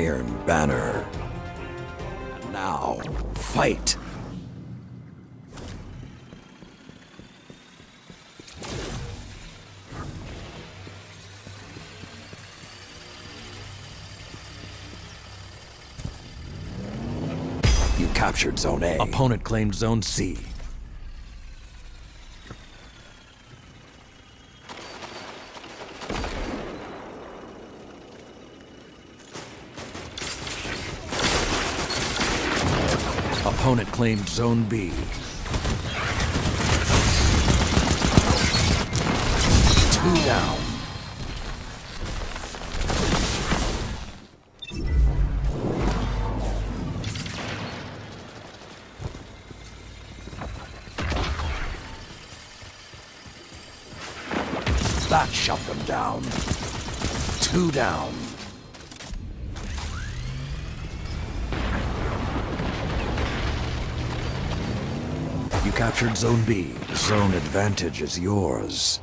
Iron Banner. And now, fight! You captured Zone A. Opponent claimed Zone C. Opponent claimed Zone B. Two down. That shut them down. Two down. You captured Zone B. Zone advantage is yours.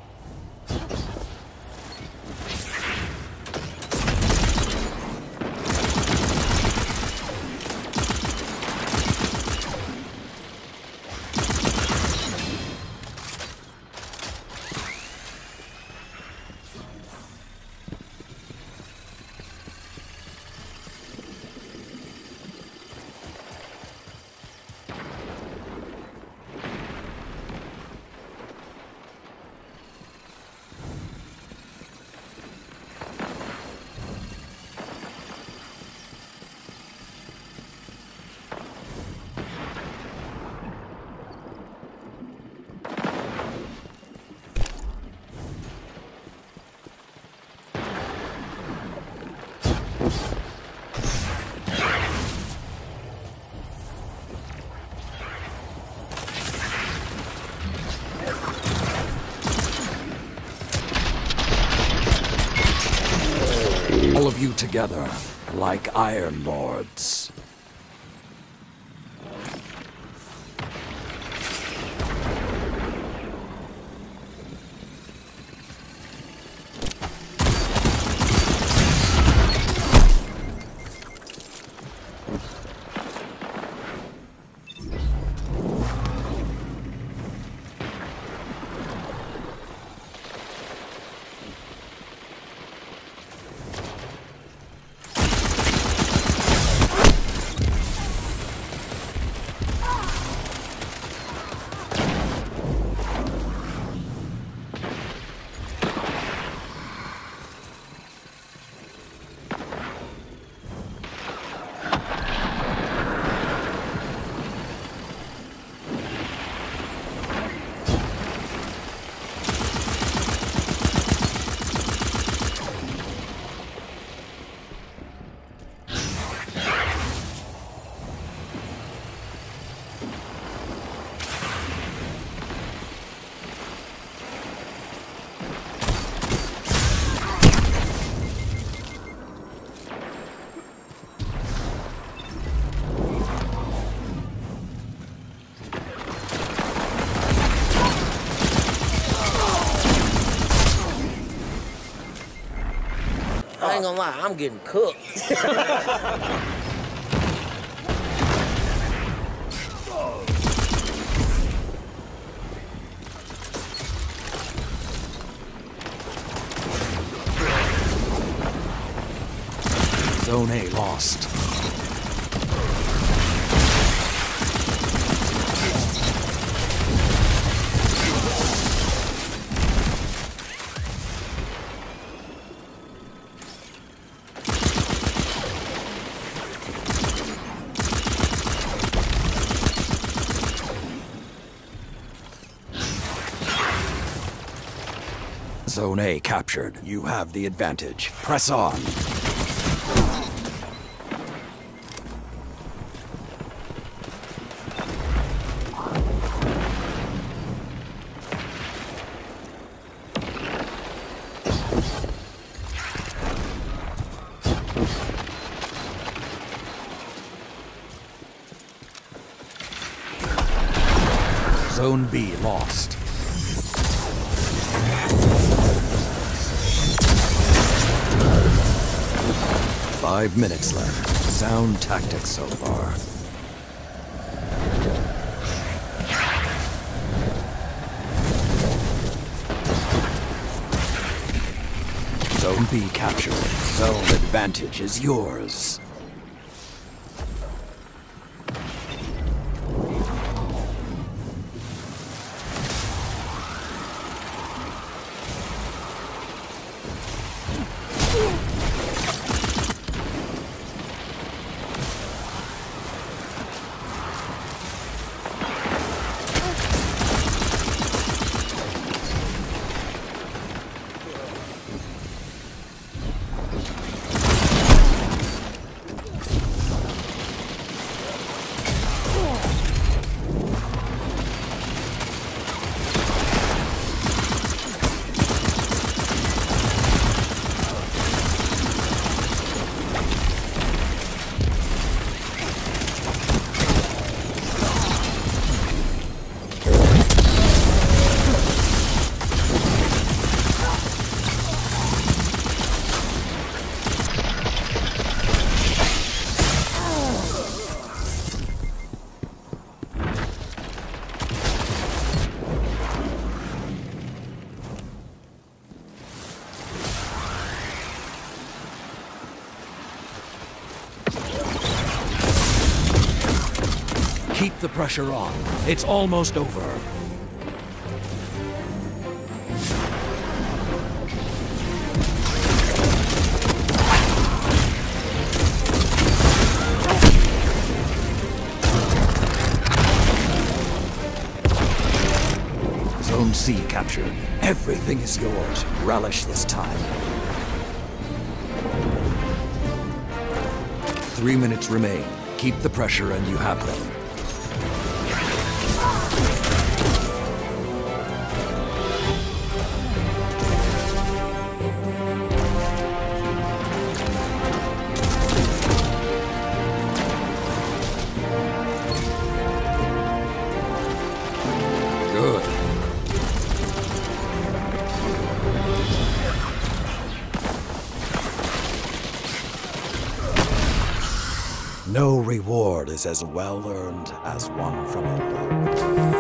All of you together, like Iron Lords. I ain't gonna lie, I'm getting cooked. Zone A lost. Zone A captured. You have the advantage. Press on. Zone B lost. 5 minutes left. Sound tactics so far. Zone B captured. Zone advantage is yours. Keep the pressure on. It's almost over. Zone C captured. Everything is yours. Relish this time. 3 minutes remain. Keep the pressure and you have them. Good. No reward is as well earned as one from above.